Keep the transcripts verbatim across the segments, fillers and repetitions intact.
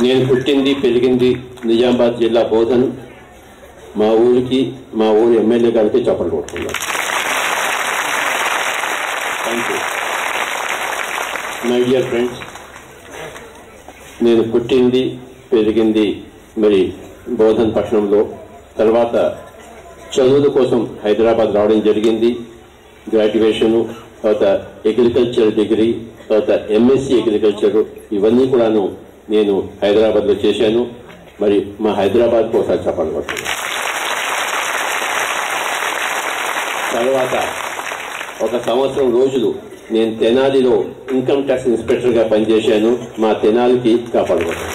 నేను పుట్టింది పెరిగింది నిజామాబాద్ జిల్లా బోధన్. మా ఊరికి మా ఊరి ఎమ్మెల్యే గారికి చప్పట్లు కొడుతున్నాను. Thank you. My dear friends, నేను పుట్టింది పెరిగింది మరి బోధన్ పట్టణంలో. తర్వాత చదువుల కోసం హైదరాబాద్ రావడం జరిగింది. గ్రాడ్యుయేషను, తర్వాత అగ్రికల్చర్ డిగ్రీ, తర్వాత ఎంఎస్సి అగ్రికల్చర్, ఇవన్నీ కూడాను నేను హైదరాబాద్లో చేశాను. మరి మా హైదరాబాద్కు ఒకసారి చెప్పాలి పడుతుంది. తర్వాత ఒక సంవత్సరం రోజులు నేను తెనాలిలో ఇన్కమ్ ట్యాక్స్ ఇన్స్పెక్టర్గా పనిచేశాను. మా తెనాలికి కాపాడుకుంటాను.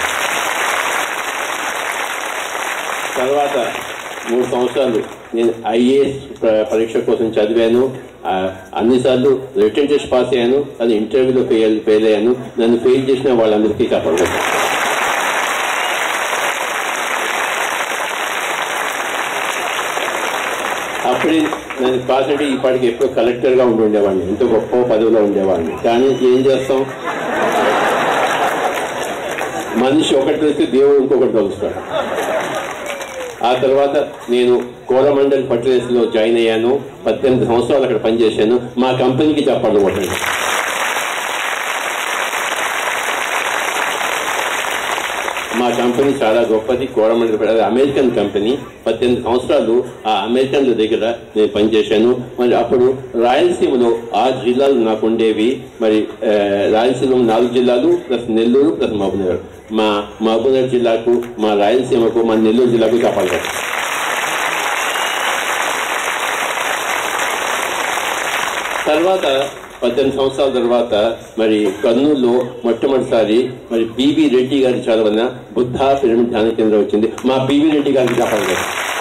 తర్వాత మూడు సంవత్సరాలు నేను ఐఏఎస్ పరీక్ష కోసం చదివాను. అన్నిసార్లు రిటర్న్ టెస్ట్ పాస్ అయ్యాను, అది ఇంటర్వ్యూలో ఫెయిల్ ఫెయిల్ అయ్యాను. నన్ను ఫెయిల్ చేసిన వాళ్ళందరికీ కాపాడుకుంటాను. అప్పుడే నేను పాస్ అంటే ఇప్పటికి ఎప్పుడో కలెక్టర్గా ఉండి ఉండేవాడిని, ఎంతో గొప్ప పదవిలో ఉండేవాడిని. కానీ ఏం చేస్తాం, మనిషి ఒకటి తెలిస్తే దేవుడు ఇంకొకటి కలుస్తాడు. ఆ తర్వాత నేను కోరమండల్ ఫర్టిలైజర్స్లో జాయిన్ అయ్యాను. పద్దెనిమిది సంవత్సరాలు అక్కడ పనిచేశాను. మా కంపెనీకి చెప్పండి కొట్టండి. మా కంపెనీ చాలా గొప్పది. కోరమండల్ అది అమెరికన్ కంపెనీ. పద్దెనిమిది సంవత్సరాలు ఆ అమెరికన్ల దగ్గర నేను పనిచేశాను. మరి అప్పుడు రాయలసీమలో ఆరు జిల్లాలు నాకు ఉండేవి. మరి రాయలసీమ నాలుగు జిల్లాలు ప్లస్ నెల్లూరు ప్లస్ మహబూబ్నగర్. మా మహబూబ్నగర్ జిల్లాకు, మా రాయలసీమకు, మా నెల్లూరు జిల్లాకు కాపాడారు. తర్వాత పద్దెనిమిది సంవత్సరాల తర్వాత మరి కర్నూలులో మొట్టమొదటిసారి మరి బివి రెడ్డి గారి చదవన బుద్ధ పిరమిడ్ ధ్యాన కేంద్రం వచ్చింది. మా బివి రెడ్డి గారికి కాపాడారు.